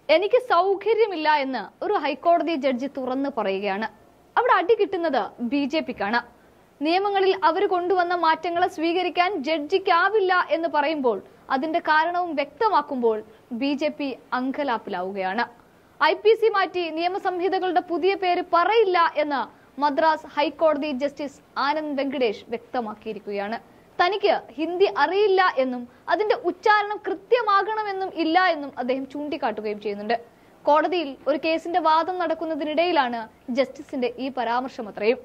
എനിക്ക് സൗകര്യമില്ല എന്ന് ഒരു ഹൈക്കോടതി ജഡ്ജി തുറന്നു പറയുകയാണ്. അവിടെ അടി കിട്ടുന്നത് ബിജെപിക്കാണ്. നിയമങ്ങളിൽ അവർ കൊണ്ടുവന്ന മാറ്റങ്ങളെ സ്വീകരിക്കാൻ ജഡ്ജിക്കാവില്ല എന്ന് പറയുമ്പോൾ അതിന്റെ കാരണവും വ്യക്തമാക്കുമ്പോൾ ബിജെപി അങ്കലാപ്പിലാവുകയാണ്. IPC മാറ്റി നിയമസംഹിതകളുടെ പുതിയ പേര് പറയില്ല എന്ന് മദ്രാസ് ഹൈക്കോടതി ജസ്റ്റിസ് ആനന്ദ് വെങ്കടേഷ് വ്യക്തമാക്കിയിരിക്കുകയാണ്. തനിക്ക് ഹിന്ദി അറിയില്ല എന്നും അതിന്റെ ഉച്ചാരണം കൃത്യമാകണമെന്നും ഇല്ല എന്നും അദ്ദേഹം ചൂണ്ടിക്കാട്ടുകയും ചെയ്യുന്നുണ്ട്. കോടതിയിൽ ഒരു കേസിന്റെ വാദം നടക്കുന്നതിനിടയിലാണ് ജസ്റ്റിസിന്റെ ഈ പരാമർശം. അത്രയും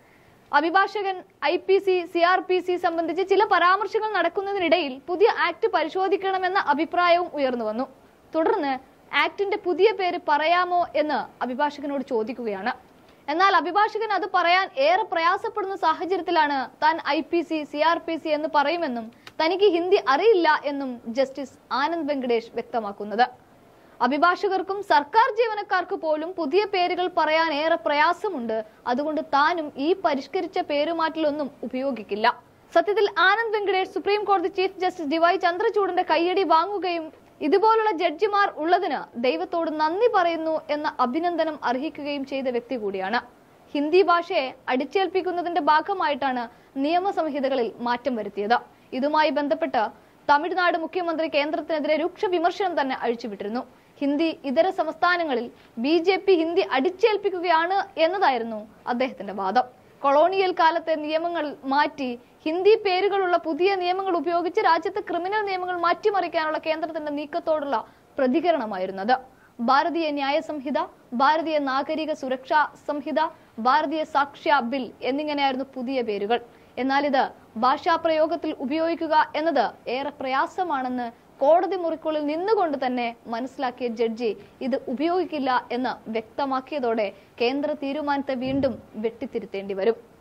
അഭിഭാഷകൻ IPC CRPC സംബന്ധിച്ച് ചില പരാമർശങ്ങൾ നടക്കുന്നതിനിടയിൽ പുതിയ ആക്ട് പരിശോധിക്കണമെന്ന അഭിപ്രായവും ഉയർന്നു വന്നു. തുടർന്ന് ആക്ടിന്റെ പുതിയ പേര് പറയാമോ എന്ന് അഭിഭാഷകനോട് ചോദിക്കുകയാണ്. എന്നാൽ അഭിഭാഷകൻ അത് പറയാൻ ഏറെ പ്രയാസപ്പെടുന്ന സാഹചര്യത്തിലാണ് താൻ IPC CRPC എന്ന് പറയുമെന്നും തനിക്ക് ഹിന്ദി അറിയില്ല എന്നും ജസ്റ്റിസ് ആനന്ദ് വെങ്കടേഷ് വ്യക്തമാക്കുന്നത്. അഭിഭാഷകർക്കും സർക്കാർ ജീവനക്കാർക്ക് പോലും പുതിയ പേരുകൾ പറയാൻ ഏറെ പ്രയാസമുണ്ട്. അതുകൊണ്ട് താനും ഈ പരിഷ്കരിച്ച പേരുമാറ്റലൊന്നും ഉപയോഗിക്കില്ല. സത്യത്തിൽ ആനന്ദ് വെങ്കടേഷ് സുപ്രീം കോടതി ചീഫ് ജസ്റ്റിസ് DY ചന്ദ്രചൂഡിന്റെ കയ്യടി വാങ്ങുകയും ഇതുപോലുള്ള ജഡ്ജിമാർ ഉള്ളതിന് ദൈവത്തോട് നന്ദി പറയുന്നു എന്ന അഭിനന്ദനം അർഹിക്കുകയും ചെയ്ത വ്യക്തി കൂടിയാണ്. ഹിന്ദി ഭാഷയെ അടിച്ചേൽപ്പിക്കുന്നതിന്റെ ഭാഗമായിട്ടാണ് നിയമസംഹിതകളിൽ മാറ്റം വരുത്തിയത്. ഇതുമായി ബന്ധപ്പെട്ട് തമിഴ്നാട് മുഖ്യമന്ത്രി കേന്ദ്രത്തിനെതിരെ രൂക്ഷ വിമർശനം തന്നെ അഴിച്ചുവിട്ടിരുന്നു. ഹിന്ദി ഇതര സംസ്ഥാനങ്ങളിൽ BJP ഹിന്ദി അടിച്ചേൽപ്പിക്കുകയാണ് എന്നതായിരുന്നു അദ്ദേഹത്തിന്റെ വാദം. കൊളോണിയൽ കാലത്തെ നിയമങ്ങൾ മാറ്റി ഹിന്ദി പേരുകളുള്ള പുതിയ നിയമങ്ങൾ ഉപയോഗിച്ച് രാജ്യത്തെ ക്രിമിനൽ നിയമങ്ങൾ മാറ്റിമറിക്കാനുള്ള കേന്ദ്രത്തിന്റെ നീക്കത്തോടുള്ള പ്രതികരണമായിരുന്നത്. ഭാരതീയ ന്യായ സംഹിത, ഭാരതീയ നാഗരിക സുരക്ഷാ സംഹിത, ഭാരതീയ സാക്ഷ്യ ബിൽ എന്നിങ്ങനെയായിരുന്നു പുതിയ പേരുകൾ. എന്നാൽ ഇത് ഭാഷാപ്രയോഗത്തിൽ ഉപയോഗിക്കുക എന്നത് ഏറെ പ്രയാസമാണെന്ന് കോടതി മുറിക്കുള്ളിൽ നിന്നുകൊണ്ട് തന്നെ മനസ്സിലാക്കിയ ജഡ്ജി ഇത് ഉപയോഗിക്കില്ല എന്ന് വ്യക്തമാക്കിയതോടെ കേന്ദ്ര തീരുമാനത്തെ വീണ്ടും വെട്ടിത്തിരുത്തേണ്ടി വരും.